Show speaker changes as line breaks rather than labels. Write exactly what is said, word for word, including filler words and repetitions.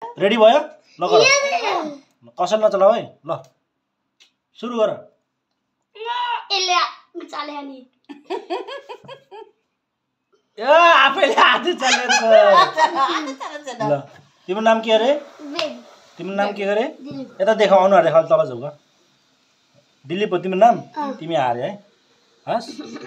ready भयो ल गर कसल नचलाऊ है ल सुरु गर
एले चाले अनि
ए आफैले हात चलेछ ल तिम्रो नाम के अरे तिम्रो नाम के गरे यता देखाउ अनुहार देखाउ तल जाऊ ग दिलीप हो तिम्रो नाम तिमी हारे है हस्